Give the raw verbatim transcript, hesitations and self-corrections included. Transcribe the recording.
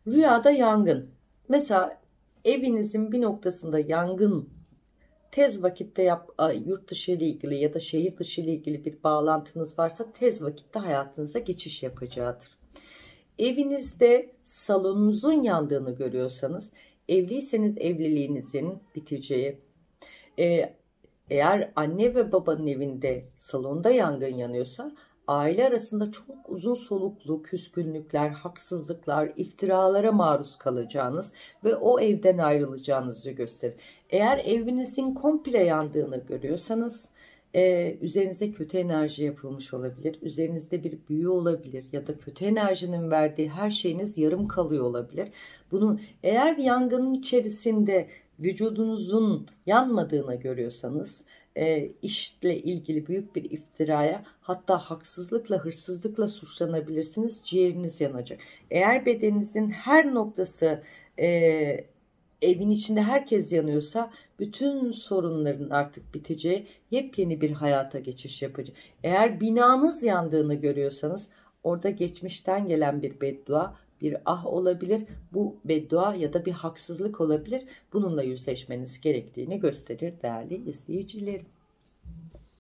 Rüyada yangın. Mesela evinizin bir noktasında yangın, tez vakitte yap, yurt dışı ile ilgili ya da şehir dışı ile ilgili bir bağlantınız varsa tez vakitte hayatınıza geçiş yapacaktır. Evinizde salonunuzun yandığını görüyorsanız, evliyseniz evliliğinizin biteceği, e, eğer anne ve babanın evinde salonda yangın yanıyorsa, aile arasında çok uzun soluklu küskünlükler, haksızlıklar, iftiralara maruz kalacağınız ve o evden ayrılacağınızı gösterir. Eğer evinizin komple yandığını görüyorsanız, e, üzerinize kötü enerji yapılmış olabilir, üzerinizde bir büyü olabilir ya da kötü enerjinin verdiği her şeyiniz yarım kalıyor olabilir. Bunu, eğer yangının içerisinde vücudunuzun yanmadığını görüyorsanız, e, işle ilgili büyük bir iftiraya, hatta haksızlıkla, hırsızlıkla suçlanabilirsiniz. Ciğeriniz yanacak. Eğer bedeninizin her noktası, e, evin içinde herkes yanıyorsa, bütün sorunların artık biteceği, yepyeni bir hayata geçiş yapacak. Eğer binanız yandığını görüyorsanız, orada geçmişten gelen bir beddua, bir ah olabilir. Bu beddua ya da bir haksızlık olabilir. Bununla yüzleşmeniz gerektiğini gösterir değerli izleyicilerim.